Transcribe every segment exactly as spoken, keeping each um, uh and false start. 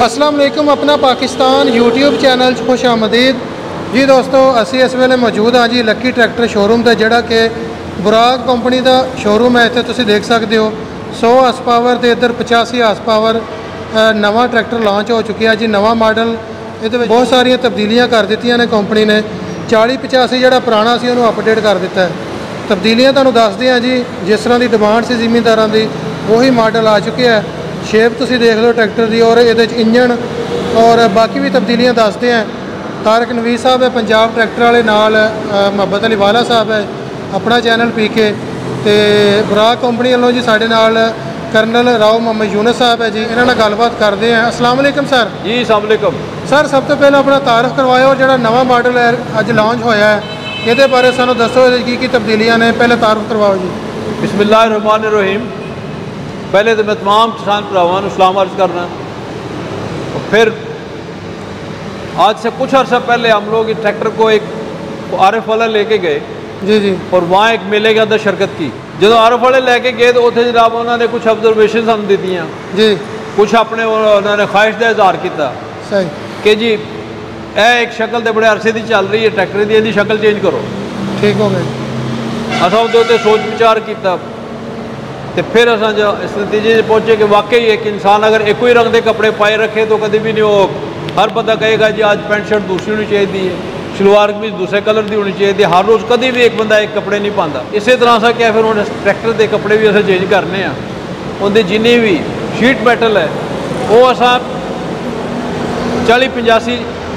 अस्सलाम वालेकुम। अपना पाकिस्तान यूट्यूब चैनल खुश आमदीद जी दोस्तों। असी इस वेले मौजूद हाँ जी लक्की ट्रैक्टर शोरूम का जोड़ा कि बुराक कंपनी का शोरूम है। इतने तुम देख सकते हो सौ हार्स पावर तो इधर पचासी हार्स पावर नवा ट्रैक्टर लॉन्च हो चुकी है जी। नवा मॉडल ये बहुत सारिया तब्दीलियां कर दी ने कंपनी ने। चाली पचासी जोड़ा पुराना सी उन्होंने अपडेट कर दिता है। तब्दीलियां तुहानूं दसदे हैं जी। जिस तरह की डिमांड से जिमींदारां की वही मॉडल आ चुके हैं। शेप तुसीं देख लो ट्रैक्टर की और ये इंजन और बाकी भी तब्दीलियां दसदे हैं। तारक नवीस साहब है पंजाब ट्रैक्टर वाले नाल मुहब्बत अली वाला साहब है अपना चैनल पी के तो बुराक कंपनी वालों जी साढ़े नाल करनल राव मोहम्मद यूनुस साहब है जी। इन्होंने गलबात करते हैं। अस्सलाम वालेकुम सर। जी अस्सलाम वालेकुम सर। सब तो पहले अपना तारफ करवाया और जो नवा मॉडल है अज लॉन्च होया है ये बारे सानू दसो की की तब्दीलियां ने। पहले तारफ करवाओ जी। बिस्मिल्लाहिर्रहमानिर्रहीम। पहले तो मैं तमाम किसान भरावां नूं सलाम अर्ज़ करना। और फिर आज से कुछ अर्सा पहले हम लोग इस ट्रैक्टर को एक आर एफ वाला लेके गए जी जी और वहाँ एक मेले के अंदर शिरकत की। जो आर एफ वाले लैके गए तो उत्थे जनाब उन्होंने कुछ ऑब्जरवेशन हम दी जी कुछ अपने उन्होंने ख्वाहिश का इजहार किया सही कि जी ए एक शक्ल तो बड़े अरसे की चल रही है ट्रैक्टर की, इसकी शक्ल चेंज करो। ठीक हो गई। असा उहदे सोच विचार किया तो फिर असा जो इस नतीजे पहुँचे कि वाकई एक इंसान अगर एक ही रंग के कपड़े पाए रखे तो कभी भी नहीं वो हर बंदा कहेगा जी आज पैंट शर्ट दूसरी होनी चाहिए, शलवार भी दूसरे कलर की होनी चाहिए। हर रोज़ कभी भी एक बंदा एक कपड़े नहीं पाता। इस तरह सा क्या फिर उन्हें ट्रैक्टर के कपड़े भी असें चेंज करने हैं। उनकी जिन्नी भी शीट मैटल है वो असा चाली पंजासी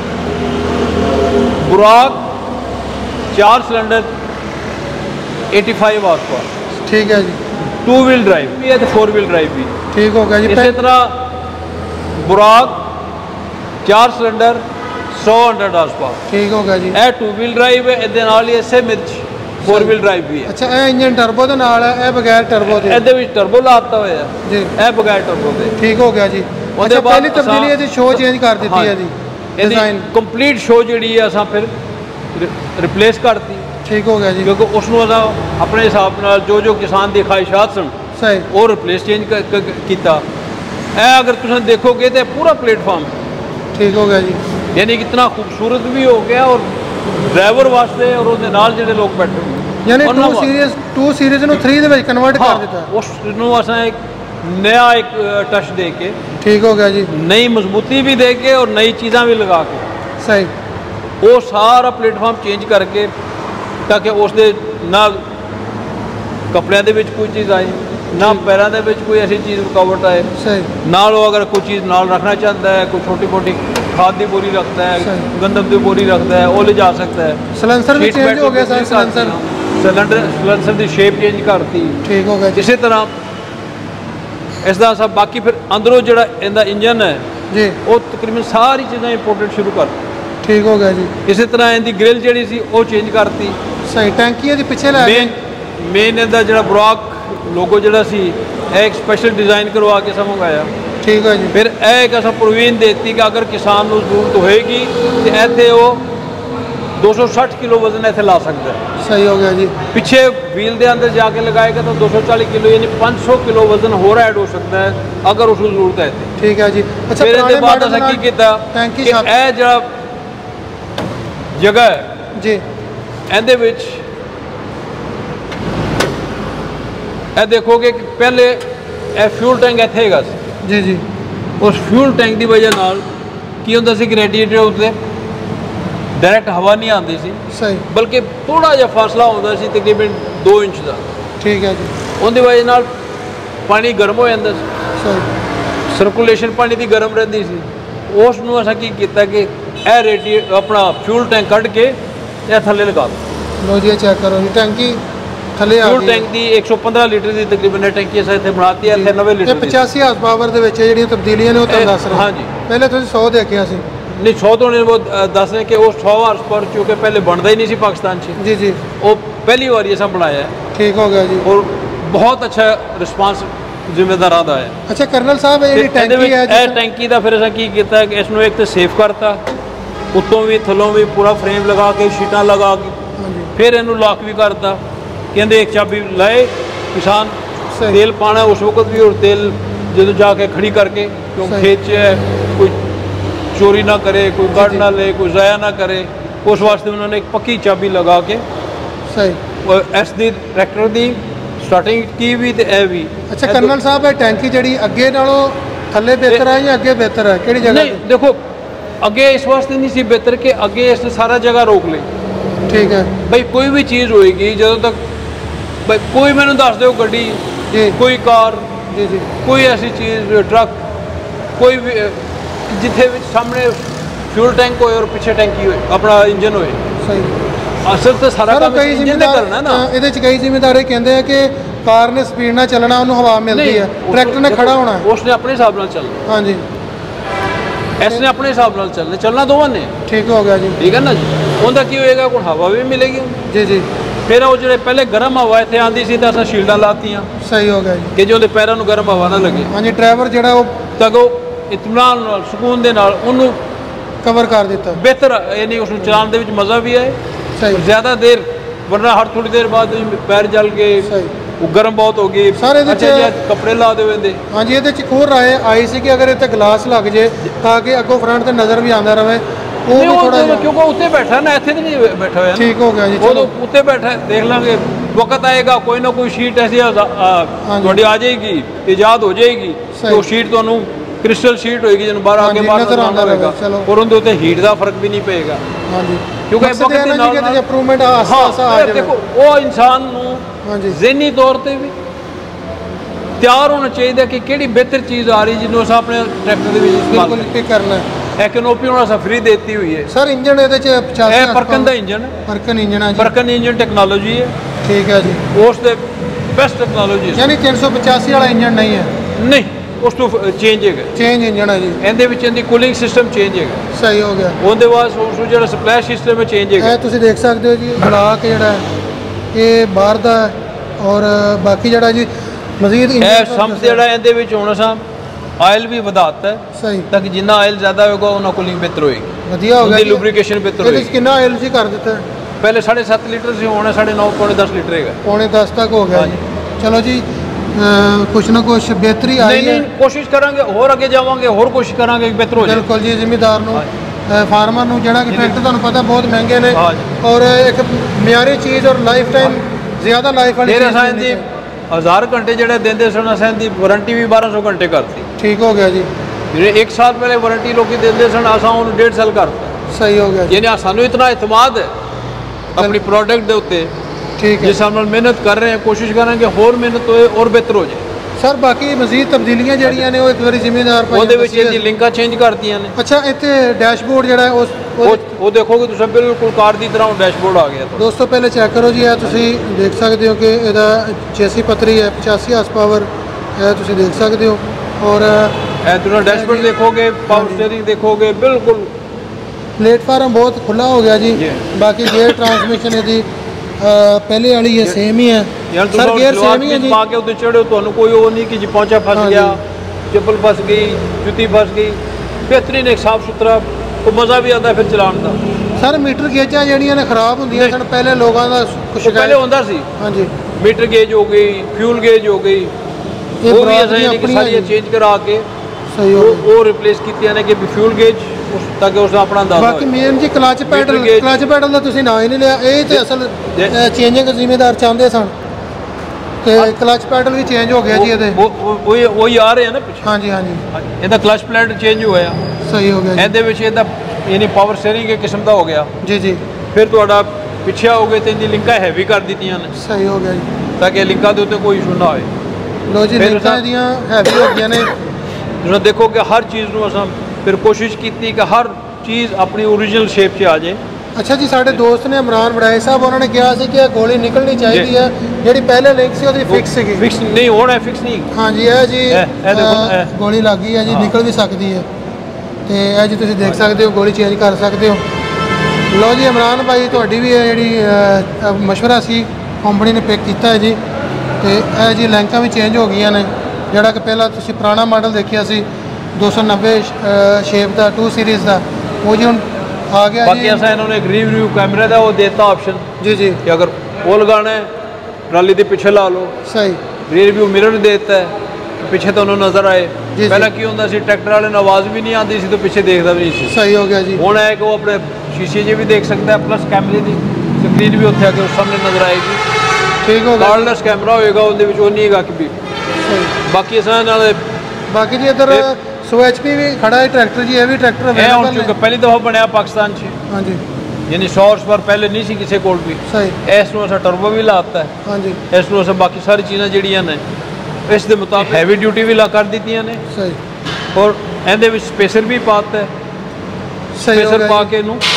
बुराक चार cylinder eighty five horsepower. ठीक है जी। टू व्हील ड्राइव भी है तो फोर व्हील ड्राइव भी। ठीक हो गया जी। इसी तरह बुराक चार सिलेंडर सौ हंड्रेड हार्स पावर। ठीक हो गया जी। यह टू व्हील ड्राइव है। ये इसे मिर्च फोर व्हील ड्राइव भी है। अच्छा यह इंजन टर्बो के नाल है, बगैर टर्बो के? ये टर्बो लाता हुआ जी, यह बगैर टर्बो के। ठीक हो गया जी। अच्छा पहली तब्दीली है जी शो चेंज कर दी है जी। डिजाइन कंप्लीट शो जी है असा फिर रिप्लेस करती। ठीक हो गया जी। क्योंकि उसनों असा अपने हिसाब नाल जो जो किसान की ख्वाहिशात सन सही वो रिप्लेस चेंज किया। अगर तुम देखोगे तो पूरा प्लेटफॉर्म ठीक हो गया जी। यानी कितना खूबसूरत भी हो गया और ड्राइवर वास्ते और उसके नाल जिहड़े लोग बैठे हुए यानी टू सीरीज टू सीरीज नूं थ्री दे विच कन्वर्ट कर दिता। उसनों असां एक नया एक टच दे के ठीक हो गया जी। नई मजबूती भी दे के और नई चीज़ां भी लगा के सही वो सारा प्लेटफॉर्म चेंज करके ताकि उसके ना कपड़ियां दे विच कोई चीज़ आए ना पैरों के कोई ऐसी चीज़ रुकावट आए। सही नाल अगर कोई चीज़ नाल रखना चाहता है, कोई छोटी मोटी खाद की बोरी रखता है, गंदम की बोरी रखता है, वो ले जा सकता है। सिलेंसर भी चेंज हो गया सर। सिलेंसर सिलेंडर सिलेंसर की शेप चेंज करती। ठीक हो गया। इसी तरह इसका सब बाकी फिर अंदरों जो इनका इंजन है जी वो तकरीबन सारी चीज़ें इंपोर्टेड शुरू कर। ठीक हो गया जी। इसी तरह इनकी ग्रिल जी सी वो चेंज करती। सही टैंकी पिछले मेन मेन इनका जो बुराक लोगो जो सी एक स्पेशल डिज़ाइन करवा के सब मंगाया। ठीक है जी। फिर एक असा प्रोवीन देती कि अगर किसान को जरूरत होएगी तो इतने वो दो सौ सठ किलो वजन इतने ला सकता है। सही हो गया जी। पिछे व्हील के अंदर जाके लगाएगा तो दो सौ चालीस किलो यानी पाँच सौ किलो वजन और ऐड हो सकता है अगर उसको जरूरत है। ठीक है जी। अच्छा फिर इसके बाद असा की किया टैंकी कि यह जो जगह है जी ਇਹਦੇ ਵਿੱਚ ਇਹ देखोगे कि पहले ਇਹ फ्यूल टैंक ਇੱਥੇ ਹੈਗਾ ਸੀ जी जी। उस फ्यूल टैंक की वजह नाल की होंदा सी कि रेडिएटर उत्ते डायरैक्ट हवा नहीं आती सी। सही बल्कि थोड़ा जिहा फासला होंदा सी तकरीबन दो इंच का। ठीक है जी। उनकी वजह नाल पानी गर्म हो जाता सी। सही सर्कुलेशन पानी की गर्म रहती सी। उसनूं असां की कीता कि ਇਹ रेडिएटर अपना फ्यूल टैंक कढ़ के यह थले लगा दो। लो जी चेक करो जी टैंकी थले आ फ्यूल टैंक की एक सौ पंद्रह लीटर की तकरीबन टैंकी असां इत्थे बनाती है। नब्बे लीटर पचासी हार्स पावर दे विच जिहड़ियां तब्दीलियां ने वो तुहानूं दस रहे। हाँ जी। पहले तुसीं सौ देखिया सी। नहीं सौ तो नहीं वो दस रहे कि वो सौ हार्स पावर चूँकि पहले बनता ही नहीं सी पाकिस्तान से। जी जी। वो पहली बार असां बनाया है। ठीक हो गया जी। और बहुत अच्छा रिस्पांस जिम्मेदार आता है। अच्छा करनल साहब ये टैंकी है ये टैंकी का फिर असां की कीता कि इसनूं एक तो सेफ करता उत्तों भी थलों भी पूरा फ्रेम लगा के शीटां लगा के फिर इनू लॉक भी करता। कहते एक चाबी लाए किसान तेल पाना उस वक्त भी और तेल जो जाके खड़ी करके क्योंकि खेत च कोई चोरी ना करे, कोई कट ना ले, कोई ज़ाया ना करे। उस वास्ते उन्होंने एक पक्की चाबी लगा के सही एस दी ट्रैक्टर दी स्टार्टिंग की भी ते ए भी। अच्छा कर्नल साहब, ये टैंकी जी अगे नालों थले बेहतर है या अगे बेहतर है, किहड़ी जगह? नहीं देखो, अगे इस वास्ते नहीं सी बेहतर कि अगे इसने सारा जगह रोक ली। ठीक है भाई, कोई भी चीज़ होएगी ਜਦੋਂ तक भाई कोई मैंने दस दो गड्डी, कोई कार, जी जी कोई ऐसी चीज़ ट्रक, कोई भी जिथे भी सामने फ्यूल टैंक होए और पीछे टैंकी होए, अपना इंजन होए, सही असल तो सारा काम कई इंजन ने करना ना। ਇਹਦੇ ਚ ਕਈ ਜ਼ਿੰਮੇਦਾਰ ਕਹਿੰਦੇ ਆ ਕਿ ਕਾਰ ਨੇ ਸਪੀਡ ਨਾਲ ਚੱਲਣਾ, ਉਹਨੂੰ ਹਵਾ ਮਿਲਦੀ ਹੈ, ਟਰੈਕਟਰ ਨੇ ਖੜਾ ਹੋਣਾ, उसने अपने हिसाब नाल चलना। हाँ जी, इसने अपने हिसाब नाल चलना, चलना दोवां ने। ठीक हो गया जी। ठीक है ना जी। ਉਹਦਾ ਕੀ ਹੋਏਗਾ, ਹੁਣ ਹਵਾ ਵੀ ਮਿਲੇਗੀ जी जी ਫਿਰ ਉਹ ਜਿਹੜੇ ਪਹਿਲੇ ਗਰਮ ਹਵਾ ਇੱਥੇ ਆਂਦੀ ਸੀ ਤਾਂ ਅਸਾਂ ਸ਼ੀਲਡਾਂ ਲਾਤੀਆਂ सही हो गया जी। ਕਿ ਜੇ ਉਹਦੇ ਪੈਰਾਂ ਨੂੰ ਗਰਮ ਹਵਾ ਨਾ ਲੱਗੇ, हाँ जी, ड्राइवर ਜਿਹੜਾ ਉਹ ਤਾਂ ਉਹ ਇਤਮਾਨ ਨਾਲ ਸਕੂਨ ਦੇ ਨਾਲ ਉਹਨੂੰ ਕਵਰ ਕਰ ਦਿੱਤਾ। ਬਿਹਤਰ ਯਾਨੀ ਉਸ ਨੂੰ ਚਲਾਉਣ ਦੇ ਵਿੱਚ ਮਜ਼ਾ ਵੀ ਆਏ, सही ज़्यादा देर, वरना हर थोड़ी देर बाद पैर जल गए, सही वो गर्म बहुत हो गई, सारे ਇਹਦੇ अच्छा ਚ- जी कपड़े ला दे वेंदे। हाँ जी, ਇਹਦੇ ਚ ਹੋਰ ਰਾਏ ਆਈ ਸੀ ਕਿ ਅਗਰ ਇੱਥੇ ਗਲਾਸ ਲੱਗ ਜੇ ਤਾਂ ਕਿ ਅੱਗੋਂ ਫਰੰਟ ਤੇ ਨਜ਼ਰ ਵੀ ਆਉਂਦਾ ਰਹੇ, ਉਹ नहीं, ਵੀ वो ਥੋੜਾ तो क्योंकि उत्ते बैठा ना, इत्थे तो नहीं बैठा हुआ है ना। ठीक हो गया जी। वो चलो तो उत्ते बैठा है, देख लांगे वक्त आएगा कोई ना कोई शीट ऐसी आ- आ- हाँ जी। थोड़ी आ जाएगी, इजाद हो जाएगी, सही। तो शीट तो क्रिस्टल शीट होएगी जिन बाहर हाँ आगे जी, बाहर नजर आंदा होएगा, रहेगा, चलो। और उनके उत्ते हीट का फर्क भी नहीं पेगा, हाँ जी, क्योंकि मकसद वक्त ਇਹ ਦੇ ਹੈ ਨਾ ਨਾਲ ਜੀ ਕਿ ਨਾਲ- ਇੰਪਰੂਵਮੈਂਟ ਆਸਤਾ हाँ ਆਸਤਾ ਆ ये ਜਾਵੇ। देखो वो इंसान ਨੂੰ हाँ जी, ਜ਼ਹਿਨੀ ਤੌਰ ਤੇ ਵੀ ਤਿਆਰ ਹੋਣਾ ਚਾਹੀਦਾ ਕਿ ਕਿਹੜੀ ਬਿਹਤਰ ਚੀਜ਼ ਆ ਰਹੀ ਜਿਹਨੂੰ ਅਸਾਂ ਆਪਣੇ ਟਰੈਕਟਰ ਦੇ ਵਿੱਚ ਇਸਤੇਮਾਲ ਬਿਲਕੁਲ ਪਿਕ ਕਰਨਾ ਹੈ। ਇਹ ਕੈਨੋਪੀ ਹੁਣ ਅਸਾਂ ਫ੍ਰੀ ਦੇਤੀ ਹੋਈ ਹੈ। ਸਰ ਇੰਜਨ ਇਹਦੇ ਚ ਪਚਾਸੀ ਇਹ ਪਰਕਨ ਦਾ ਇੰਜਨ ਹੈ, ਪਰਕਨ ਇੰਜਨ ਹੈ ਜੀ। ਪਰਕਨ ਇੰਜਨ ਟੈਕਨੋਲੋਜੀ ਹੈ, ਠੀਕ ਹੈ ਜੀ, ਉਸ ਦੇ ਬੈਸਟ ਟੈਕਨੋਲੋਜੀ ਹੈ। ਯਾਨੀ ਤਿੰਨ ਸੌ ਪਚਾਸੀ ਵਾਲਾ ਇੰਜਨ ਨਹੀਂ ਹੈ, ਨਹੀਂ, ਉਸ ਤੋਂ ਚੇਂਜ ਹੈਗਾ, ਚੇਂਜ ਇੰਜਨ ਹੈ ਜੀ। ਇਹਦੇ ਵਿੱਚ ਇਹਦੀ ਕੂਲਿੰਗ ਸਿਸਟਮ ਚੇਂਜ ਹੈਗਾ, ਸਹੀ ਹੋ ਗਿਆ। ਉਹਦੇ ਬਾਅਦ ਉਸ ਨੂੰ ਜਿਹੜਾ ਸਪਲੈਸ਼ ਸਿਸਟਮ ਹੈ ਚੇਂਜ ਹੈਗਾ। ਇਹ ਤੁਸੀਂ ਦੇਖ ਸਕਦੇ ਹੋ ਜੀ, ਬਲਾਕ ਜਿਹੜਾ ਹੈ ਇਹ ਬਾਹਰ ਦਾ ਹੈ ਔਰ ਬਾਕੀ ਜਿਹੜਾ ਜੀ ਮਜ਼ੀਦ ਇਹ ਸੰਪ ਜਿਹੜਾ ਇਹਦੇ ਵਿੱਚ ਹੁਣ ਅਸਾਂ ਆਇਲ ਵੀ ਵਧਾਤਾ ਹੈ ਸਹੀ ਤਾਂ ਕਿ ਜਿੰਨਾ ਆਇਲ ਜ਼ਿਆਦਾ ਹੋਏਗਾ ਉਹਨਾਂ ਕੂਲਿੰਗ ਬਿਹਤਰ ਹੋਏਗੀ, ਵਧੀਆ ਹੋ ਗਿਆ ਉਹਦੀ ਜੀ। ਲੁਬਰੀਕੇਸ਼ਨ ਬਿਹਤਰ ਇਹਦੇ ਚ ਹੋਏਗੀ। ਕਿੰਨਾ ਆਇਲ ਜੀ ਕਰ ਦਿੱਤਾ ਹੈ? ਪਹਿਲੇ ਸਾढ़े सात लीटर से होना साढ़े नौ पौने दस लीटर है। ਪੌਣੇ ਦਸ ਤੱਕ ਹੋ ਗਿਆ हाँ ਜੀ। जी। ਚਲੋ ਜੀ, ਅਹ ਕੁਛ ਨਾ ਕੁਛ ਬਿਹਤਰੀ नहीं ਆਈ ਹੈ। नहीं कोशिश करांगे और आगे जावांगे और कोशिश करांगे कि बेहतर हो जाए। ਬਿਲਕੁਲ ਜੀ, ਜ਼ਿਮੀਦਾਰ ਨੂੰ हाँ ਫਾਰਮਰ ਨੂੰ ਜਿਹੜਾ ਕਿ ਟਰੈਕਟਰ ਤੁਹਾਨੂੰ ਪਤਾ ਬਹੁਤ ਮਹਿੰਗੇ ਨੇ हाँ जी। ਔਰ ਇੱਕ ਮਿਆਰੀ ਚੀਜ਼ ਔਰ ਲਾਈਫ ਟਾਈਮ ਜ਼ਿਆਦਾ ਲਾਈਫ ਵਾਲੀ फिर ਚੀਜ਼ असां ਦੇਣੀ दी ਚਾਹੀਦੀ। हज़ार घंटे जड़े देंदे सन असां दी वारंटी भी बारह सौ घंटे करती। ਠੀਕ ਹੋ ਗਿਆ ਜੀ, ਜਿਹੜੇ एक साल पहले वारंटी लोग देंदे सन असां उन्हें डेढ़ साल करता। ਸਹੀ ਹੋ ਗਿਆ ਜੀ। यानी सानू इतना इतमाद है अपनी प्रोडक्ट के उत्ते, ਠੀਕ ਹੈ जिस हिसाब नाल मेहनत कर रहे हैं कोशिश करेंगे और मेहनत होए और बेहतर हो जाए। ਸਰ ਬਾਕੀ ਮਜ਼ੀਦ ਤਬਦੀਲੀਆਂ ਜਿਹੜੀਆਂ ਨੇ ਉਹ ਇੱਕ ਵਾਰੀ ਜ਼ਿਮੀਦਾਰ ਭਾਈ ਉਹਦੇ ਵਿੱਚ ਇਹਦੀ ਲਿੰਕਾਂ ਚੇਂਜ ਕਰਤੀਆਂ ਨੇ। ਅੱਛਾ, ਇੱਥੇ ਡੈਸ਼ਬੋਰਡ ਜਿਹੜਾ ਹੈ ਉਸ ਉਹ ਉਹ ਦੇਖੋਗੇ ਤੁਸੀਂ ਬਿਲਕੁਲ ਕਾਰ ਦੀ ਤਰ੍ਹਾਂ ਡੈਸ਼ਬੋਰਡ ਆ ਗਿਆ ਤੁਹਾਡਾ। ਦੋਸਤੋ ਪਹਿਲੇ ਚੈੱਕ ਕਰੋ ਜੀ, ਇਹ ਤੁਸੀਂ ਦੇਖ ਸਕਦੇ ਹੋ ਕਿ ਇਹਦਾ ਚੇਸੀ ਪੱਤਰੀ ਹੈ, ਪਚਾਸੀ ਹਾਰਸ ਪਾਵਰ ਇਹ ਤੁਸੀਂ ਦੇਖ ਸਕਦੇ ਹੋ। ਔਰ ਇਹ ਤੁਸੀਂ ਡੈਸ਼ਬੋਰਡ ਦੇਖੋਗੇ, ਪਾਵਰ ਸਟੀਅਰਿੰਗ ਦੇਖੋਗੇ, ਬਿਲਕੁਲ ਪਲੇਟਫਾਰਮ ਬਹੁਤ ਖੁੱਲਾ ਹੋ ਗਿਆ ਜੀ। ਜੀ। ਬਾਕੀ ਗੇਅਰ ਟਰਾਂਸਮਿਸ਼ਨ ਇਹਦੀ ਅ, ਪਹਿਲੇ ਵਾਲੀ ਹੈ, ਸੇਮ ਹੀ ਹੈ ਯਾਰ ਸਰ, ਗੇਅਰ ਸੇਮ ਹੀ ਹੈ ਜੀ। ਪਾ ਕੇ ਉੱਤੇ ਚੜ੍ਹੋ ਤੁਹਾਨੂੰ ਕੋਈ ਉਹ ਨਹੀਂ ਕਿ ਜੀ ਪਹੁੰਚਾ ਫਸ हाँ ਗਿਆ, ਚੱਪਲ ਫਸ ਗਈ, ਜੁੱਤੀ ਫਸ ਗਈ। ਬਿਹਤਰੀਨ ਇੱਕ ਸਾਫ ਸੁਥਰਾ ਉਹ ਮਜ਼ਾ ਵੀ ਆਉਂਦਾ ਫਿਰ ਚਲਾਉਣ ਦਾ। ਸਰ ਮੀਟਰ ਗੇਜਾਂ ਜਿਹੜੀਆਂ ਨੇ ਖਰਾਬ ਹੁੰਦੀਆਂ ਸਨ ਪਹਿਲੇ ਲੋਕਾਂ ਦਾ ਕੁਛ ਉਹ ਪਹਿਲੇ ਹੁੰਦਾ ਸੀ ਹਾਂਜੀ, ਮੀਟਰ ਗੇਜ ਹੋ ਗਈ, ਫਿਊਲ ਗੇਜ ਹੋ ਗਈ, ਇਹ ਉਹ ਵੀ ਬਰਾਦਰੀਆਂ ਅਸਾਂ ਨੇ ਆਪਣੀਆਂ ਸਾਰੀਆਂ ਜੀ। ਚੇਂਜ ਕਰਾ ਕੇ ਸਹੀ ਹੋ ਉਹ ਉਹ ਰਿਪਲੇਸ ਕੀਤੀਆਂ ਨੇ ਕਿ ਫਿਊਲ ਗੇਜ ਉਸ ਤਾਂ ਕਿ ਉਸ ਦਾ ਆਪਣਾ ਅੰਦਾਜ਼ਾ ਬਾਕੀ ਹੋਏ। ਮੇਨ ਜੀ clutch pedal, gauge- clutch pedal ਦਾ ਤੁਸੀਂ ਨਾਂ ਹੀ ਨਹੀਂ ਲਿਆ। ਇਹ ਤੇ ਅਸਲ ਜੇ- ਚੇਂਜਿੰਗ ਜ਼ਿੰਮੇਦਾਰ ਚਾਹੁੰਦੇ ਸਨ ਤੇ ਕਲਚ ਪੈਡਲ ਵੀ ਚੇਂਜ ਹੋ ਗਿਆ ਜੀ ਇਹਦੇ। ਉਹ ਉਹ ਉਹ ਉਹੀ ਆ ਰਹੇ ਆ ਨਾ ਪਿੱਛੇ। ਹਾਂਜੀ ਹਾਂਜੀ, ਇਹਦਾ ਕਲਚ ਪਲੇਟ ਚੇਂਜ ਹੋਇਆ, ਸਹੀ ਹੋ ਗਿਆ ਜੀ। ਇਹਦੇ ਵਿੱਚ ਇਹਦਾ ਯਾਨੀ ਪਾਵਰ ਸਟੀਅਰਿੰਗ ਇੱਕ ਕਿਸਮ ਦਾ ਹੋ ਗਿਆ। ਜੀ ਜੀ, ਫਿਰ ਤੁਹਾਡਾ ਪਿੱਛੇ ਹੋ ਗਏ ਤੇ ਇਹਦੀ ਲਿੰਕਾਂ ਹੈਵੀ ਕਰ ਦਿੱਤੀਆਂ ਨੇ ਸਹੀ ਹੋ ਗਿਆ ਜੀ। ਤਾਂ ਕਿ ਲਿੰਕਾਂ ਦੇ ਉੱਤੇ ਕੋਈ ਇਸ਼ੂ ਨਾ ਹੋਏ। ਲੋ ਜੀ, ਫਿਰ ਲਿੰਕਾਂ ਸਰ- ਇਹਦੀਆਂ ਹੈਵੀ ਹੋ ਗਈਆਂ ਨੇ। ਤੁਸੀਂ ਦੇਖੋ ਕਿ ਹਰ ਚੀਜ਼ ਨੂੰ ਅਸਾਂ ਫਿਰ ਕੋਸ਼ਿਸ਼ ਕੀਤੀ ਕਿ ਹਰ ਚੀਜ਼ ਆਪਣੀ ਓਰੀਜਨਲ ਸ਼ੇਪ 'ਚ ਆ ਜਾਏ। ਅੱਛਾ ਜੀ, ਸਾਡੇ ਦੋਸਤ ਨੇ ਇਮਰਾਨ ਵੜਾਏ ਸਾਹਿਬ, ਉਹਨਾਂ ਨੇ ਕਿਹਾ ਸੀ ਕਿ ਇਹ ਗੋਲੀ ਨਿਕਲਣੀ ਚਾਹੀਦੀ ਜੀ। ਹੈ, ਜਿਹੜੀ ਪਹਿਲੇ ਲਿੰਕ ਸੀ ਉਹਦੀ ਫਿਕਸ ਸੀਗੀ। ਫਿਕਸ ਨਹੀਂ ਹੋਣਾ, ਫਿਕਸ ਨਹੀਂ। ਹਾਂਜੀ, ਇਹ ਜੀ ਇਹ- ਇਹ ਦੇਖੋ, ਅਹ, ਇਹ। ਗੋਲੀ ਲੱਗ ਗਈ ਹੈ ਜੀ, ਹਾਂ। ਨਿਕਲ ਵੀ ਸਕਦੀ ਹੈ ਤੇ ਇਹ ਜੀ ਤੁਸੀਂ ਦੇਖ ਸਕਦੇ ਹੋ, ਗੋਲੀ ਚੇਂਜ ਕਰ ਸਕਦੇ ਹੋ। ਲਓ ਜੀ ਇਮਰਾਨ ਭਾਈ, ਤੁਹਾਡੀ ਵੀ ਇਹ ਜਿਹੜੀ ਅਹ, ਮਸ਼ਵਰਾ ਸੀ ਕੰਪਨੀ ਨੇ ਪਿਕ ਕੀਤਾ ਹੈ ਜੀ। ਤੇ ਇਹ ਜੀ ਲਿੰਕਾਂ ਵੀ ਚੇਂਜ ਹੋ ਗਈਆਂ ਨੇ। ਜਿਹੜਾ ਕਿ ਪਹਿਲਾਂ ਤੁਸੀਂ ਪੁਰਾਣਾ ਮਾਡਲ ਦੇਖਿਆ ਸੀ ਦੋ ਸੌ ਨੱਬੇ ਸ਼ੇਪ ਦਾ ਟੂ ਸੀਰੀਜ਼ ਦਾ, ਉਹ ਜੀ ਹੁਣ ਆ ਗਿਆ ਬਾਕੀ ਜੀ। ਅਸਾਂ ਇਹਨਾਂ ਨੂੰ ਇੱਕ ਰਿਵਿਊ ਕੈਮਰੇ ਦਾ ਉਹ ਦੇਤਾ ਆਪਸ਼ਨ ਜੀ ਜੀ, कि अगर वो लगाना है ट्राली के पीछे ला लो, सही रियर व्यू मिरर देता है, ਪਿੱਛੇ ਤੁਹਾਨੂੰ ਨਜ਼ਰ ਆਏ। ਜੀ। ਪਹਿਲਾਂ ਕੀ ਹੁੰਦਾ ਸੀ, ਟਰੈਕਟਰ ਵਾਲੇ ਨੂੰ ਆਵਾਜ਼ ਵੀ ਨਹੀਂ ਆਉਂਦੀ ਸੀ, ਤਾਂ ਪਿੱਛੇ ਦੇਖਦਾ ਵੀ ਨਹੀਂ ਸੀ। ਸਹੀ ਹੋ ਗਿਆ ਜੀ। ਹੁਣ ਹੈ ਕਿ ਉਹ ਆਪਣੇ ਸ਼ੀਸ਼ੇ 'ਚ ਵੀ ਦੇਖ ਸਕਦਾ ਹੈ, ਪਲੱਸ ਕੈਮਰੇ ਦੀ ਸਕਰੀਨ ਵੀ ਉੱਥੇ ਆ ਕੇ ਉਸ ਸਾਹਮਣੇ ਨਜ਼ਰ ਆਏਗੀ। ਠੀਕ ਹੋ ਗਿਆ। ਕਾਰਡਲੈਸ ਕੈਮਰਾ ਹੋਏਗਾ, ਉਹਦੇ ਵਿੱਚ ਉਹ ਨਹੀਂ ਹੈਗਾ ਕਿ ਵੀ ਬਾਕੀ ਇਸ ਨਾਲ। ਬਾਕੀ ਜੀ ਇੱਧਰ ਸੌ ਐਚ ਪੀ ਵੀ ਖੜਾ ਹੈ ਟਰੈਕਟਰ ਜੀ, ਇਹ ਵੀ ਟਰੈਕਟਰ ਇਹ ਹੁਣ ਚੁੱਕਾ ਪਹਿਲੀ ਦਫਾ ਬਣਿਆ ਪਾਕਿਸਤਾਨ 'ਚ। ਹਾਂਜੀ। ਯਾਨੀ ਸੌ ਹਾਰਸ ਪਾਵਰ ਪਹਿਲੇ ਨਹੀਂ ਸੀ ਕਿਸੇ ਕੋਲ ਵੀ। ਸਹੀ। ਇਸ ਨੂੰ ਅਸਾਂ ਟਰਬੋ ਵੀ ਲਾਤਾ ਹੈ। ਹਾਂਜੀ। ਇਸ ਨੂੰ ਅਸਾਂ ਬਾਕੀ ਸਾਰੀ ਚੀਜ਼ਾਂ ਜਿਹੜੀਆਂ ਨੇ ਇਸ ਦੇ ਮੁਤਾਬਿਕ ਹੈਵੀ ਡਿਊਟੀ ਵੀ ਲਾ ਕਰ ਦਿੱਤੀਆਂ ਨੇ। ਸਹੀ। ਔਰ ਇਹਦੇ ਵਿੱਚ ਸਪੇਸਰ ਵੀ ਪਾਤਾ ਹੈ। ਸਹੀ। ਸਪੇਸਰ ਪਾ ਕੇ ਇਹਨੂੰ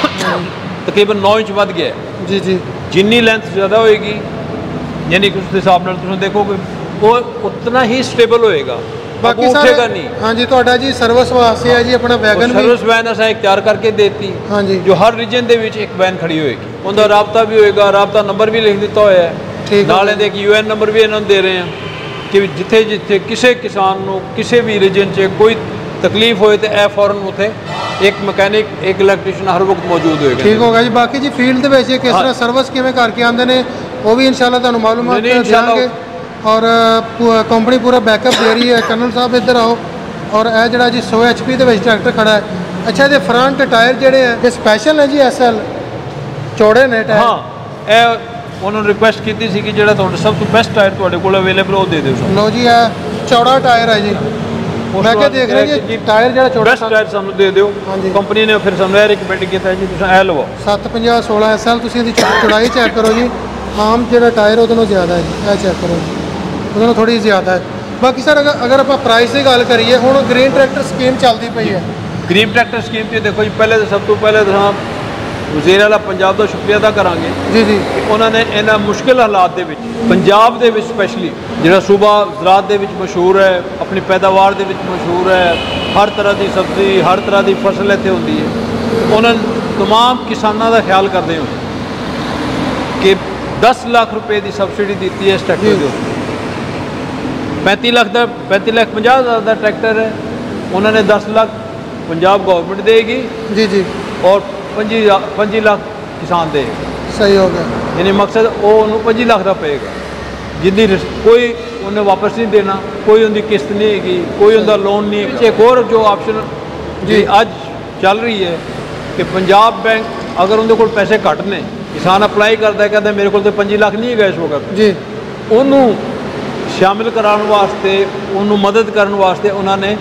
ਤਕਰੀਬਨ ਨੌ ਇੰਚ ਵੱਧ ਗਿਆ। ਜੀ ਜੀ। ਜਿੰਨੀ ਲੈਂਥ ਜ਼ਿਆਦਾ ਹੋਏਗੀ ਯਾਨੀ ਕਿ ਉਸ ਦੇ ਹਿਸਾਬ ਨਾਲ ਤੁਸੀਂ ਦੇਖੋਗੇ ਉਹ ਉਤਨਾ ਹੀ ਸਟੇਬਲ ਹੋਏਗਾ, ਬਾਕੀ ਉੱਠੇਗਾ ਨਹੀਂ। ਹਾਂਜੀ। ਤੁਹਾਡਾ ਜੀ ਸਰਵਿਸ ਵਾਸਤੇ ਹੈ ਜੀ ਆਪਣਾ ਵੈਗਨ ਵੀ ਸਰਵਿਸ ਵੈਨ ਅਸਾਂ ਇੱਕ ਤਿਆਰ ਕਰਕੇ ਦੇਤੀ। ਹਾਂਜੀ। ਜੋ ਹਰ ਰੀਜਨ ਦੇ ਵਿੱਚ ਇੱਕ ਵੈਨ ਖੜੀ ਹੋਏਗੀ, ਉਹਦਾ ਰਾਬਤਾ ਵੀ ਹੋਏਗਾ, ਰਾਬਤਾ ਨੰਬਰ ਵੀ ਲਿਖ ਦਿੱਤਾ ਹੋਇਆ ਹੈ। ਠੀਕ। ਨਾਲ ਇਹਦੇ ਇੱਕ ਯੂ ਐਨ ਨੰਬਰ ਵੀ ਇਹਨਾਂ ਨੂੰ ਦੇ ਰਹੇ ਹਾਂ ਕਿ ਜਿੱਥੇ ਜਿੱਥੇ ਕਿਸੇ ਕਿਸਾਨ ਨੂੰ ਕਿਸੇ ਵੀ ਰੀਜਨ 'ਚ ਕੋਈ ਤਕਲੀਫ ਹੋਏ ਤੇ ਇਹ ਫੌਰਨ ਉੱਥੇ ਇੱਕ ਮਕੈਨਿਕ ਇੱਕ ਇਲੈਕਟ੍ਰੀਸ਼ੀਅਨ ਹਰ ਵਕਤ ਮੌਜੂਦ ਹੋਏਗਾ। ਠੀਕ ਹੋ ਗਿਆ ਜੀ। ਬਾਕੀ ਜੀ ਫੀਲਡ ਦੇ ਵਿੱਚ ਕਿਸ ਤਰ੍ਹਾਂ ਸਰਵਿਸ ਕਿਵੇਂ ਕਰਕੇ ਆਉਂਦੇ ਨੇ ਉਹ ਵੀ ਇਨਸ਼ਾਅੱਲਾ ਤੁਹਾਨੂੰ ਮਾਲੂਮਾਤ ਦੇਵਾਂਗੇ। ਔਰ ਕੰਪਨੀ ਪੂਰਾ ਬੈਕਅਪ ਦੇ ਰਹੀ ਹੈ। ਕਰਨਲ ਸਾਹਿਬ ਇੱਧਰ ਆਓ। ਔਰ ਇਹ ਜਿਹੜਾ ਜੀ ਸੌ ਐਚ ਪੀ ਦੇ ਵਿੱਚ ਟਰੈਕਟਰ ਖੜਾ ਹੈ। ਅੱਛਾ, ਇਹਦੇ ਫਰੰਟ ਟਾਇਰ ਜਿਹੜੇ ਹੈ ਇਹ ਸਪੈਸ਼ਲ ਹੈ ਜੀ, ਐਸ ਐਲ ਚੌੜੇ ਨੇ ਟਾਇਰ। ਹਾਂ, ਇਹ ਉਹਨਾਂ ਨੂੰ ਰਿਕੁਐਸਟ ਕੀਤੀ ਸੀ ਕਿ ਜਿਹੜਾ ਤੁਹਾਡਾ ਸਭ ਤੋਂ ਬੈਸਟ ਟਾਇਰ ਤੁਹਾਡੇ ਕੋਲ ਅਵੇਲੇਬਲ ਉਹ ਦੇ ਦਿਓ। ਲਓ ਜੀ, ਇਹ ਚੌੜਾ ਟਾਇਰ ਹੈ ਜੀ। ਮੈਂ ਕਿਹਾ ਦੇਖ ਰਿਹਾ ਜੀ ਟਾਇਰ ਜਿਹੜਾ ਚੌੜਾ ਬੈਸਟ ਟਾਇਰ ਸਾਨੂੰ ਦੇ ਦਿਓ। ਕੰਪਨੀ ਨੇ ਫਿਰ ਸਾਨੂੰ ਇਹ ਰਿਕਮੈਂਡ ਕੀਤਾ ਜੀ ਤੁਸੀਂ ਇਹ ਲਵੋ ਸੱਤ ਪੰਜਾਹ ਸੋਲਾਂ ਐਸ ਐਲ। ਤੁਸੀਂ ਇਹਦੀ ਚੌੜਾਈ ਚੈੱਕ ਕਰੋ ਜੀ। ਆਮ ਜਿਹੜਾ ਟਾਇਰ ਉਹਦੇ ਨਾਲੋਂ ਜ਼ਿਆਦਾ ਹੈ ਜੀ, ਇਹ ਚੈੱਕ ਕਰੋ ਜੀ, ਉਹਦੇ ਨਾਲੋਂ ਥੋੜ੍ਹੀ ਜ਼ਿਆਦਾ ਹੈ। ਬਾਕੀ ਸਰ ਅਗਰ ਆਪਾਂ ਪ੍ਰਾਈਸ ਦੀ ਗੱਲ ਕਰੀਏ, ਹੁਣ ਗ੍ਰੀਨ ਟਰੈਕਟਰ ਸਕੀਮ ਚੱਲਦੀ ਪਈ ਹੈ। ਗ੍ਰੀਨ ਟਰੈਕਟਰ ਸਕੀਮ 'ਚ ਦੇਖੋ ਜੀ, ਪਹਿਲੇ ਤਾਂ ਸਭ ਤੋਂ ਪਹਿਲੇ ਤਾਂ ਵਜ਼ੀਰ ਆਲਾ ਪੰਜਾਬ ਦਾ ਸ਼ੁਕਰੀਆ ਅਦਾ ਕਰਾਂਗੇ ਜੀ ਜੀ। ਉਹਨਾਂ ਨੇ ਇਹਨਾਂ ਮੁਸ਼ਕਿਲ ਹਾਲਾਤ ਦੇ ਵਿੱਚ ਪੰਜਾਬ ਦੇ ਵਿੱਚ ਸਪੈਸ਼ਲੀ ਜਿਹੜਾ ਸੂਬਾ ਜ਼ਰਾਤ ਦੇ ਵਿੱਚ ਮਸ਼ਹੂਰ ਹੈ, ਆਪਣੀ ਪੈਦਾਵਾਰ ਦੇ ਵਿੱਚ ਮਸ਼ਹੂਰ ਹੈ, ਹਰ ਤਰ੍ਹਾਂ ਦੀ ਸਬਜ਼ੀ ਹਰ ਤਰ੍ਹਾਂ ਦੀ ਫਸਲ ਇੱਥੇ ਹੁੰਦੀ ਹੈ, ਉਹਨਾਂ ਤਮਾਮ ਕਿਸਾਨਾਂ ਦਾ ਖਿਆਲ ਕਰਦੇ ਹੋਏ ਕਿ ਦਸ ਲੱਖ ਰੁਪਏ ਦੀ ਸਬਸਿਡੀ ਦਿੱਤੀ ਹੈ ਇਸ ਟਰੈਕਟਰ ਦੇ ਉੱਤੇ। ਪੈਂਤੀ ਲੱਖ ਦਾ ਪੈਂਤੀ ਲੱਖ ਪੰਜਾਹ ਹਜ਼ਾਰ ਦਾ ਟਰੈਕਟਰ ਹੈ, ਉਹਨਾਂ ਨੇ ਦਸ ਲੱਖ ਪੰਜਾਬ ਗੌਰਮੈਂਟ ਦੇਗੀ ਜੀ ਜੀ, ਔਰ ਪੰਜੀ ਪੰਜੀ ਲੱਖ ਕਿਸਾਨ ਦੇਗਾ। ਸਹੀ ਹੋ ਗਿਆ। ਯਾਨੀ ਮਕਸਦ ਉਹ ਉਹਨੂੰ ਪੰਜੀ ਲੱਖ ਦਾ ਪਏਗਾ, ਜਿੰਨੀ ਕੋਈ ਉਹਨੇ ਵਾਪਸ ਨਹੀਂ ਦੇਣਾ, ਕੋਈ ਉਹਦੀ ਕਿਸ਼ਤ ਨਹੀਂ ਹੈਗੀ, ਕੋਈ ਉਹਦਾ ਲੋਨ ਨਹੀਂ ਹੈ। ਇੱਕ ਹੋਰ ਜੋ ਆਪਸ਼ਨ ਜੀ ਅੱਜ ਚੱਲ ਰਹੀ ਹੈ ਕਿ ਪੰਜਾਬ ਬੈਂਕ ਅਗਰ ਉਹਦੇ ਕੋਲ ਪੈਸੇ ਘੱਟ ਨੇ, ਕਿਸਾਨ ਅਪਲਾਈ ਕਰਦਾ ਕਹਿੰਦਾ ਮੇਰੇ ਕੋਲ ਤਾਂ ਪੰਜੀ ਲੱਖ ਨਹੀਂ ਹੈਗਾ ਇਸ ਵਕਤ ਜੀ, ਉਹਨੂੰ ਸ਼ਾਮਿਲ ਕਰਾਉਣ ਵਾਸਤੇ, ਉਹਨੂੰ ਮਦਦ ਕਰਨ ਵਾਸਤੇ ਉਹਨਾਂ ਨੇ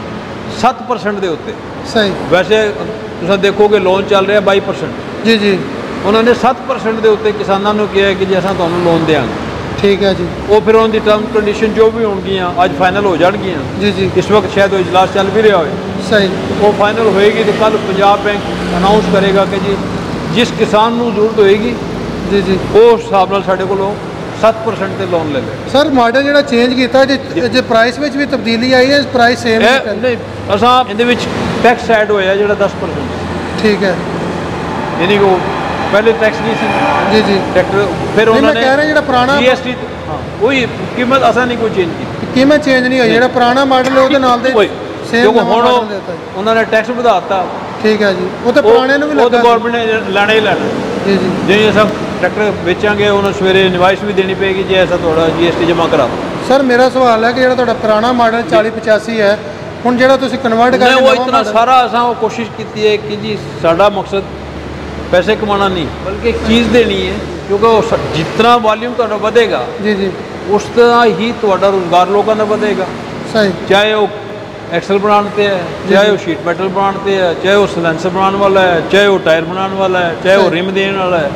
ਸੱਤ ਪਰਸੈਂਟ ਦੇ ਉੱਤੇ, ਸਹੀ ਵੈਸੇ ਤੁਸੀਂ ਦੇਖੋਗੇ ਲੋਨ ਚੱਲ ਰਿਹਾ ਬਾਈ ਪਰਸੈਂਟ, ਜੀ ਜੀ, ਉਹਨਾਂ ਨੇ ਸੱਤ ਪਰਸੈਂਟ ਦੇ ਉੱਤੇ ਕਿਸਾਨਾਂ ਨੂੰ ਕਿਹਾ ਕਿ ਜੇ ਅਸੀਂ ਤੁਹਾਨੂੰ ਲੋਨ ਦੇਵਾਂਗੇ। ਠੀਕ ਹੈ ਜੀ। ਉਹ ਫਿਰ ਉਹਨਾਂ ਦੀ ਟਰਮ ਕੰਡੀਸ਼ਨ ਜੋ ਵੀ ਹੋਣਗੀਆਂ ਅੱਜ ਫਾਈਨਲ ਹੋ ਜਾਣਗੀਆਂ। ਜੀ ਜੀ, ਇਸ ਵਕਤ ਸ਼ਾਇਦ ਉਹ ਇਜਲਾਸ ਚੱਲ ਵੀ ਰਿਹਾ ਹੋਵੇ, ਸਹੀ, ਉਹ ਫਾਈਨਲ ਹੋਏਗੀ ਤੇ ਕੱਲ ਪੰਜਾਬ ਬੈਂਕ ਅਨਾਉਂਸ ਕਰੇਗਾ ਕਿ ਜੀ ਜਿਸ ਕਿਸਾਨ ਨੂੰ ਜ਼ਰੂਰਤ ਹੋਏਗੀ ਜੀ ਜੀ ਉਹ ਹਿਸਾਬ ਨਾਲ ਸਾਡੇ ਕੋਲੋਂ ਸੱਤ ਪਰਸੈਂਟ ਤੇ ਲੋਨ ਲੈ ਲੈ। ਸਰ ਮਾਡਲ ਜਿਹੜਾ ਚੇਂਜ ਕੀਤਾ ਜੇ ਜੇ ਪ੍ਰਾਈਸ ਵਿੱਚ ਵੀ ਤਬਦੀਲੀ ਆਈ ਹੈ, ਪ੍ਰਾਈਸ ਸੇਮ ਹੈ ਨਹੀਂ, ਅਸਾਂ ਇਹਦੇ ਵਿੱਚ ਟੈਕਸ ਐਡ ਹੋਇਆ ਜਿਹੜਾ ਦਸ ਪਰਸੈਂਟ। ਠੀਕ ਹੈ, ਯਾਨੀ ਕਿ ਉਹ ਪਹਿਲੇ ਟੈਕਸ ਨਹੀਂ ਸੀ ਜੀ ਜੀ ਟਰੈਕਟਰ, ਫਿਰ ਉਹਨਾਂ ਨੇ ਕਹਿ ਰਹੇ ਜਿਹੜਾ ਪੁਰਾਣਾ ਜੀ ਐਸ ਟੀ ਹਾਂ ਉਹੀ ਕੀਮਤ ਅਸਾਂ ਨਹੀਂ ਕੋਈ ਚੇਂਜ ਕੀਤੀ, ਕੀਮਤ ਚੇਂਜ ਨਹੀਂ ਹੋਈ, ਜਿਹੜਾ ਪੁਰਾਣਾ ਮਾਡਲ ਹੈ ਉਹਦੇ ਨਾਲ ਦੇ ਸੇਮ ਹੁਣ ਉਹਨਾਂ ਨੇ ਟੈਕਸ ਵਧਾਤਾ। ਠੀਕ ਹੈ ਜੀ, ਉਹ ਤਾਂ ਪੁਰਾਣੇ ਨੂੰ ਵੀ ਲੱਗਾ, ਉਹ ਤਾਂ ਗਵਰਨਮੈਂਟ ਨੇ ਲੈਣਾ ਹੀ ਲੈਣਾ ਜੀ ਜੀ। ਜੇ ਅਸਾਂ ਟਰੈਕਟਰ ਵੇਚਾਂਗੇ ਉਹਨਾਂ ਸਵੇਰੇ ਇਨਵਾਇਸ ਵੀ ਦੇਣੀ ਪਏਗੀ ਜੇ ਐਸਾ ਤੁਹਾਡਾ ਜੀ ਐਸ ਟੀ ਜਮ੍ਹਾਂ ਕਰਾ। ਸਰ ਮੇਰਾ ਸਵਾਲ ਹੈ ਕਿ ਜਿਹੜਾ ਤੁਹਾਡਾ ਪੁਰਾਣਾ ਮਾਡਲ ਚਾਲੀ ਪਚਾਸੀ ਹੈ, ਹੁਣ ਜਿਹੜਾ ਤੁਸੀਂ ਕਨਵਰਟ ਕਰ ਰਹੇ ਹੋ ਉਹ ਇਤਨਾ ਸਾਰਾ ਅਸਾਂ ਉਹ ਕੋਸ਼ਿਸ਼ ਕੀਤੀ ਹੈ ਕਿ ਜੀ ਸਾਡਾ ਮਕਸਦ ਪੈਸੇ ਕਮਾਉਣਾ ਨਹੀਂ ਬਲਕਿ ਇੱਕ ਚੀਜ਼ ਦੇਣੀ ਹੈ, ਕਿਉਂਕਿ ਉਹ ਜਿਤਨਾ ਵਾਲੀਅਮ ਤੁਹਾਡਾ ਵਧੇਗਾ ਜੀ ਜੀ ਉਸ ਤਰ੍ਹਾਂ ਹੀ ਤੁਹਾਡਾ ਰੁਜ਼ਗਾਰ ਲੋਕਾਂ ਦਾ ਵਧੇਗਾ। ਸਹੀ, ਚਾਹੇ ਉਹ ਐਕਸਲ ਬਣਾਉਣ ਤੇ ਹੈ, ਚਾਹੇ ਉਹ ਸ਼ੀਟ ਮੈਟਲ ਬਣਾਉਣ ਤੇ ਹੈ, ਚਾਹੇ ਉਹ ਸਲੈਂਸਰ ਬਣਾਉਣ ਵਾਲਾ ਹੈ, ਚਾਹੇ ਉਹ ਟਾਇਰ ਬਣਾਉਣ ਵਾਲਾ ਹੈ, ਚਾਹੇ ਉਹ ਰਿਮ ਦੇਣ ਵਾਲਾ ਹੈ,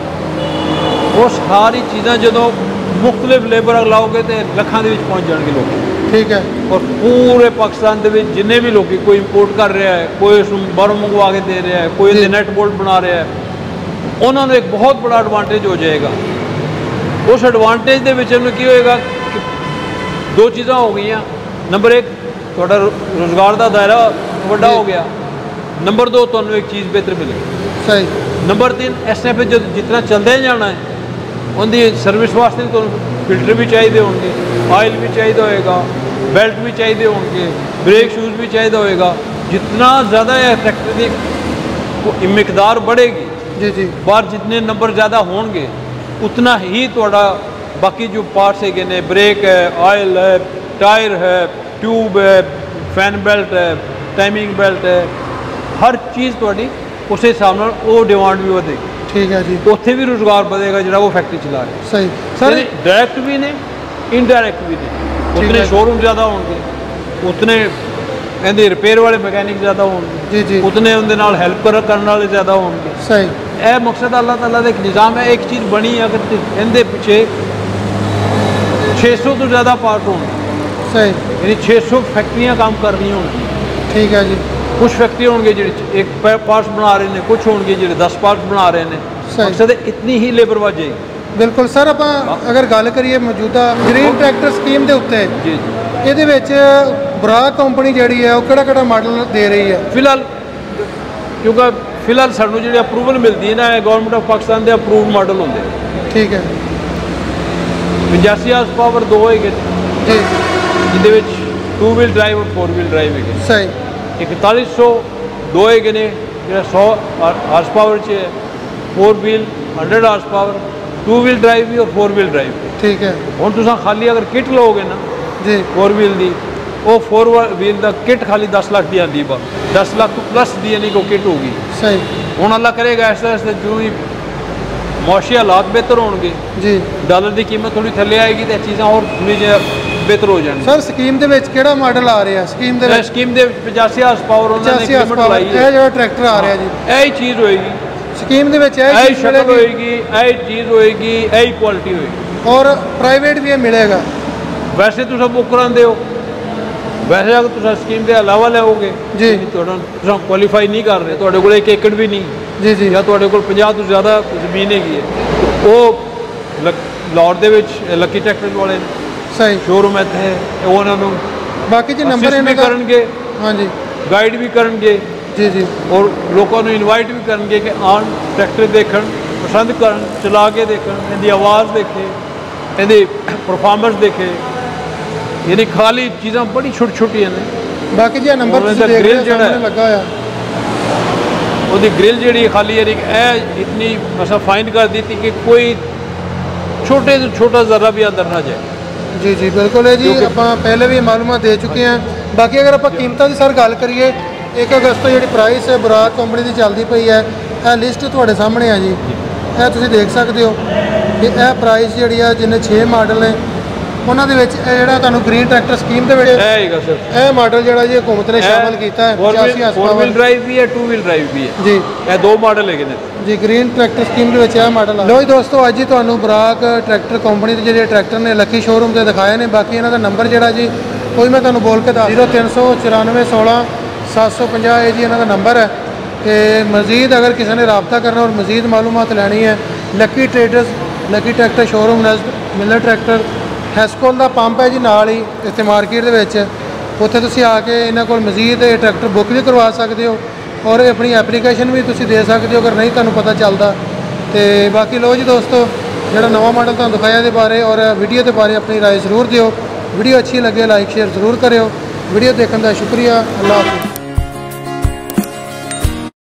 ਉਹ ਸਾਰੀ ਚੀਜ਼ਾਂ ਜਦੋਂ ਮੁਖਤਲਿਫ ਲੇਬਰ ਲਾਓਗੇ ਤੇ ਲੱਖਾਂ ਦੇ ਵਿੱਚ ਪਹੁੰਚ ਜਾਣਗੇ ਲੋਕ। ਠੀਕ ਹੈ, ਔਰ ਪੂਰੇ ਪਾਕਿਸਤਾਨ ਦੇ ਵਿੱਚ ਜਿੰਨੇ ਵੀ ਲੋਕ ਕੋਈ ਇੰਪੋਰਟ ਕਰ ਰਿਹਾ ਹੈ, ਕੋਈ ਉਸ ਨੂੰ ਬਾਹਰੋਂ ਮੰਗਵਾ ਕੇ ਦੇ ਰਿਹਾ ਹੈ, ਕੋਈ ਇਹਦੇ ਨੈਟ ਬੋਲਟ ਬਣਾ ਰਿਹਾ ਹੈ, ਉਹਨਾਂ ਨੂੰ ਇੱਕ ਬਹੁਤ ਬੜਾ ਐਡਵਾਂਟੇਜ ਹੋ ਜਾਏਗਾ। ਉਸ ਐਡਵਾਂਟੇਜ ਦੇ ਵਿੱਚ ਉਹਨੂੰ ਕੀ ਹੋਏਗਾ ਕਿ ਦੋ ਚੀਜ਼ਾਂ ਹੋ ਗਈਆਂ, ਨੰਬਰ ਇੱਕ ਤੁਹਾਡਾ ਰੁਜ਼ਗਾਰ ਦਾ ਦਾਇਰਾ ਵੱਡਾ ਹੋ ਗਿਆ, ਨੰਬਰ ਦੋ ਤੁਹਾਨੂੰ ਇੱਕ ਚੀਜ਼ ਬਿਹਤਰ ਮਿਲੇਗੀ। ਸਹੀ, ਨੰਬਰ ਤਿੰਨ ਇਸ ਤਰ੍ਹਾਂ ਫਿਰ ਜਦੋਂ ਜਿਤਨਾ ਚੱਲਦੇ ਜਾਣਾ ਹੈ ਉਹਦੀ ਸਰਵਿਸ ਵਾਸਤੇ ਤੁਹਾਨੂੰ ਫਿਲਟਰ ਵੀ ਚਾਹੀਦੇ ਹੋਣਗੇ, ਆਇਲ ਵੀ ਚਾਹੀਦਾ ਹੋਏਗਾ, ਬੈਲਟ ਵੀ ਚਾਹੀਦੇ ਹੋਣਗੇ, ਬ੍ਰੇਕ ਸ਼ੂਜ਼ ਵੀ ਚਾਹੀਦਾ ਹੋਏਗਾ। ਜਿਤਨਾ ਜ਼ਿਆਦਾ ਇਹ ਟਰੈਕਟਰ ਦੀ ਮਿਕਦਾਰ बढ़ेगी जी जी बाहर जितने नंबर ज़्यादा होंगे उतना ही थोड़ा बाकी जो पार्ट्स है ने ब्रेक है, ऑयल है, टायर है, ट्यूब है, फैन बेल्ट है, टाइमिंग बेल्ट है, हर चीज़ थोड़ी उस हिसाब नाल वो डिमांड भी बढ़ेगी। ठीक है जी। उत्थे भी रोजगार बढ़ेगा जो वो फैक्ट्री चला रहे। सही सर, डायरैक्ट भी ने इनडायरैक्ट भी ने, उतने शोरूम ज़्यादा होंगे, उतने इहदे रिपेयर वाले मैकेनिक ज़्यादा होंगे जी जी, उतने उनके नाल हेल्प करने वाले ज़्यादा होंगे। सही, यह मकसद अल्लाह ताला का एक निज़ाम है। एक चीज़ बनी अगर इनके पिछे छे सौ तो ज़्यादा पार्ट होंगे, सही, यानी छे सौ फैक्ट्रियाँ काम कर रही होंगी। ठीक है जी। कुछ फैक्ट्री होंगे जो एक पार्ट्स बना रहे हैं, कुछ होंगे जो दस पार्ट्स बना रहे हैं। मकसद है इतनी ही लेबर वध जाएगी। बिल्कुल सर, आप अगर गल करिए मौजूदा ग्रीन ट्रैक्टर स्कीम के उत्ते जी जी, ਇਹਦੇ ਵਿੱਚ ਬਰਾਕ ਕੰਪਨੀ ਜਿਹੜੀ ਹੈ ਉਹ ਕਿਹੜਾ ਕਿਹੜਾ ਮਾਡਲ ਦੇ ਰਹੀ ਹੈ ਫਿਲਹਾਲ? ਕਿਉਂਕਿ ਫਿਲਹਾਲ ਸਾਨੂੰ ਜਿਹੜੀ ਅਪਰੂਵਲ ਮਿਲਦੀ ਹੈ ਨਾ, ਇਹ ਗਵਰਨਮੈਂਟ ਆਫ ਪਾਕਿਸਤਾਨ ਦੇ ਅਪਰੂਵਡ ਮਾਡਲ ਹੁੰਦੇ। ਠੀਕ ਹੈ। ਪਚਾਸੀ ਹਾਰਸ ਪਾਵਰ ਦੋ ਹੈਗੇ ਜੀ, ਜਿਹਦੇ ਵਿੱਚ ਟੂ ਵੀਲ ਡਰਾਈਵ ਔਰ ਫੋਰ ਵੀਲ ਡਰਾਈਵ ਹੈਗੇ। ਸਹੀ। ਇਕਤਾਲੀ ਸੌ ਦੋ ਹੈਗੇ ਨੇ ਜਿਹੜਾ ਸੌ ਹਾਰਸ ਪਾਵਰ 'ਚ ਹੈ, four wheel hundred horsepower, two wheel drive भी और फोर व्हील ड्राइव भी। ठीक है। हुण तुसां खाली अगर किट लोगे ना जी फोर व्हील दी, वो फोर व्हील दा किट खाली दस लाख दी आंदी बा, दस लाख तो प्लस दी यानी को किट होगी। सही। हुण अल्लाह करेगा ऐसे ऐसे जो ही मुआशी हालात बेहतर होंगे जी, डॉलर की कीमत थोड़ी थले आएगी तो चीज़ां और थोड़ी बेहतर हो जाएंगी। सर स्कीम दे विच किहड़ा मॉडल आ रहा है? स्कीम दे विच स्कीम दे पचासी हार्स पावर उन्होंने कीमत लाई है। ये जो ट्रैक्टर आ रहा है जी, यही चीज़ होएगी स्कीम दे विच, यही शक्ल होएगी, यही चीज़ होएगी, यही क्वालिटी होएगी और प्राइवेट भी ये मिलेगा। वैसे तुम बुक कराते हो, वैसे अगर तुम स्कीम के अलावा लोगे जी, तुम क्वालीफाई नहीं कर रहे, तुहाडे कोल एक एकड़ भी नहीं जी जी, या तुहाडे कोल पचास तो ज़्यादा जमीन हैगी है, तो वो लाहौर दे विच लकी ट्रैक्टर वाले सही शोरूम इत्थे उन्होंने बाकी जी नंबर भी करनगे, हाँ जी, गाइड भी करनगे जी जी, और लोगों को इनवाइट भी करेंगे कि आन ट्रैक्टर देखन, पसंद कर, चला के देखन, इनकी आवाज़ देखे, इनकी परफॉर्मेंस देखे, यानी खाली चीज़ां बड़ी छोटी छोटी ने। बाकी जी नंबर ग्रिल जो लगा है वो ग्रिल जी खाली यानी ए इतनी ऐसा फाइन कर दी थी कि कोई छोटे से छोटा ज़रा भी अंदर ना जाए। जी जी बिल्कुल है जी, आप पहले भी मालूमात दे चुके हैं। बाकी अगर आप कीमतों की सर गल करिए, एक अगस्त तो जी प्राइस है बुराक कंपनी की चलती पई है, यह लिस्ट थोड़े सामने है जी, यह तुसीं देख सकते हो कि यह प्राइस जी है जिन्हें छे मॉडल ने उन्होंने जो ग्रीन ट्रैक्टर स्कीम के मॉडल जो जी हुकूमत ने शामिल किया है, फोर व्हील ड्राइव भी है, टू व्हील ड्राइव भी है जी, ये दो मॉडल है जी ग्रीन ट्रैक्टर स्कीम के मॉडल। लो जी दोस्तों, अज ही तुहानूं बुराक ट्रैक्टर कंपनी के जो ट्रैक्टर ने लकी शोरूम से दिखाए हैं। बाकी इन्हों का नंबर जोड़ा जी कोई मैं तुहानूं बोल के दस जीरो तीन सौ चौरानवे सोलह सत्त सौ पंजाह है जी इन्हों का नंबर है। तो मजीद अगर किसी ने रबता करना और मजीद मालूमात लैनी है, lucky traders lucky tractor showroom नज़द मिलर ट्रैक्टर हैस्कोल का पंप है जी नाल ही इत्थे मार्केट दे विच, उत्थे तुसीं आके इन्हां कोल मजीद ट्रैक्टर बुक भी करवा सकते हो और अपनी एप्लीकेशन भी तुसीं दे सकते हो अगर नहीं तुहानूं पता चलता। तो बाकी लो जी दोस्तों, जिहड़ा नवा मॉडल तुहानूं दिखाया दे बारे और वीडियो के बारे अपनी राय जरूर दिओ। वीडियो अच्छी लगे लाइक शेयर जरूर करियो। वीडियो देखने का शुक्रिया। अल्लाह हाफिज़।